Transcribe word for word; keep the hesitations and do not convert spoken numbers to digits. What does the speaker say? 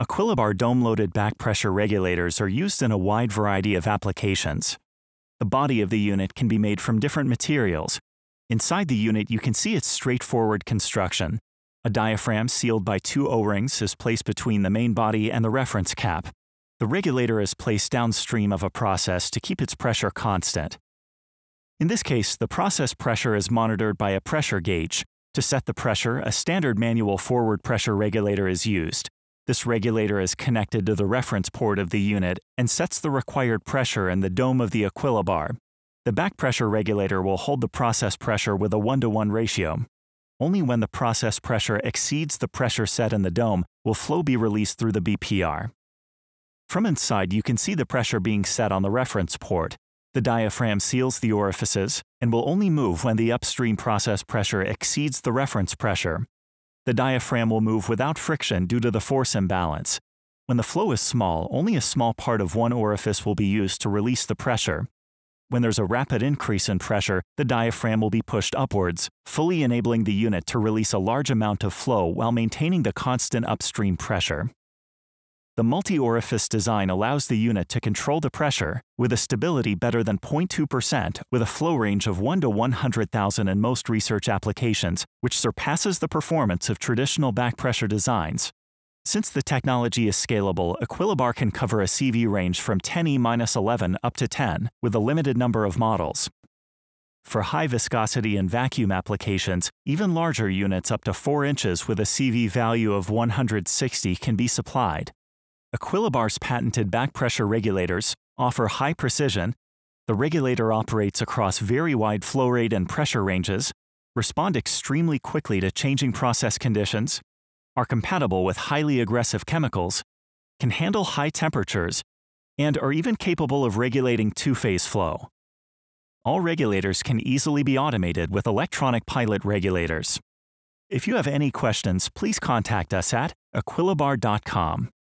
Equilibar dome-loaded back pressure regulators are used in a wide variety of applications. The body of the unit can be made from different materials. Inside the unit, you can see its straightforward construction. A diaphragm sealed by two O-rings is placed between the main body and the reference cap. The regulator is placed downstream of a process to keep its pressure constant. In this case, the process pressure is monitored by a pressure gauge. To set the pressure, a standard manual forward pressure regulator is used. This regulator is connected to the reference port of the unit and sets the required pressure in the dome of the Equilibar. The back pressure regulator will hold the process pressure with a one to one ratio. Only when the process pressure exceeds the pressure set in the dome will flow be released through the B P R. From inside, you can see the pressure being set on the reference port. The diaphragm seals the orifices and will only move when the upstream process pressure exceeds the reference pressure. The diaphragm will move without friction due to the force imbalance. When the flow is small, only a small part of one orifice will be used to release the pressure. When there's a rapid increase in pressure, the diaphragm will be pushed upwards, fully enabling the unit to release a large amount of flow while maintaining the constant upstream pressure. The multi-orifice design allows the unit to control the pressure with a stability better than zero point two percent with a flow range of one to one hundred thousand in most research applications, which surpasses the performance of traditional back pressure designs. Since the technology is scalable, Equilibar can cover a C V range from ten E minus eleven up to ten, with a limited number of models. For high viscosity and vacuum applications, even larger units up to four inches with a C V value of one hundred sixty can be supplied. Equilibar's patented back pressure regulators offer high precision. The regulator operates across very wide flow rate and pressure ranges, respond extremely quickly to changing process conditions, are compatible with highly aggressive chemicals, can handle high temperatures, and are even capable of regulating two-phase flow. All regulators can easily be automated with electronic pilot regulators. If you have any questions, please contact us at equilibar dot com.